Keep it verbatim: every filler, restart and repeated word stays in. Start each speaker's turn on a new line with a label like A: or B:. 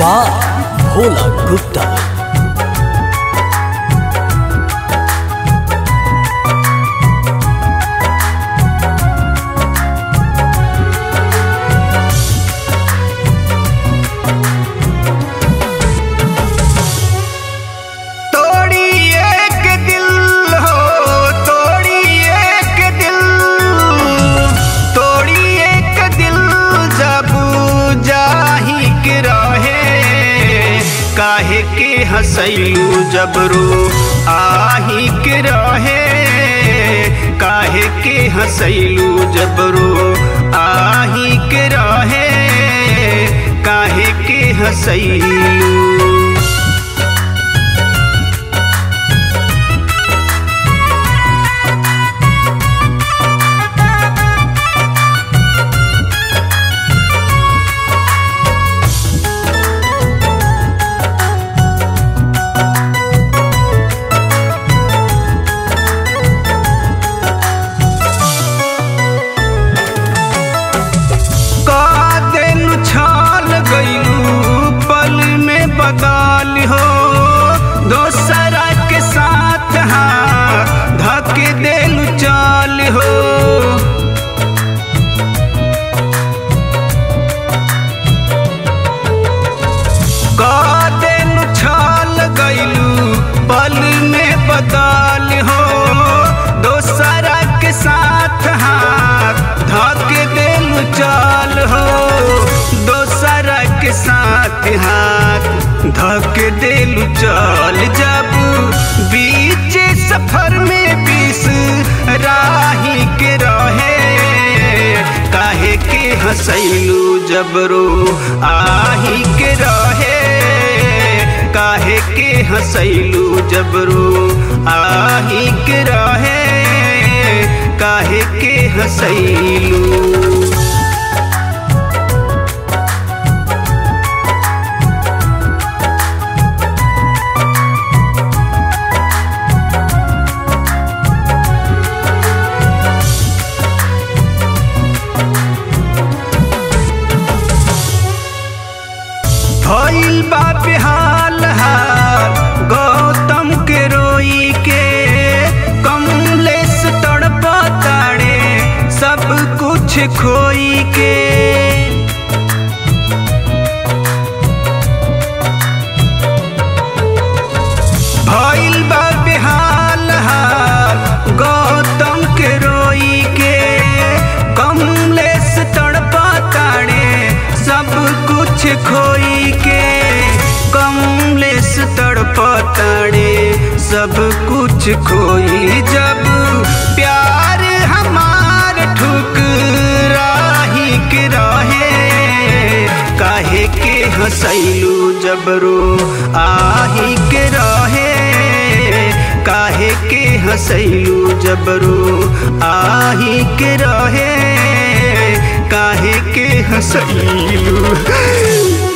A: By Bhola Gupta.
B: काहे के हंसैलू जबरू आही के रहे, काहे के हंसैलू जबरू आही के रहे, काहे के हंसैलू। बगाल हो दोसरा के साथ हाथ धके दिल चाल हो, कादिन छाल गईलू पल में बदल हो, दोसरा के साथ हाथ धके दिल चाल हो, दोसरा के साथ हाथ धके दिल चल। जब बीच सफर में बीस राही के रहे, काहे के हंसैलू जबरू आही के रहे, काहे के हंसैलू जबरू आही के रहे, काहे के हंसैलू। भइल बा बेहाल हाल गौतम के रोई के, कमलेश तड़पा ताड़े सब कुछ खोई के। भइल बा बेहाल हाल गौतम के रोई के, कमलेश तड़पा ताड़े सब कुछ खोई के, कमलेश तड़पताड़े सब कुछ खोई। जब प्यार हमार ठुकराही के रहे, काहे के हंसैलू जबरू आही के रहे, काहे के हंसैलू जबरू आही के रहे, काहे के हंसैलू।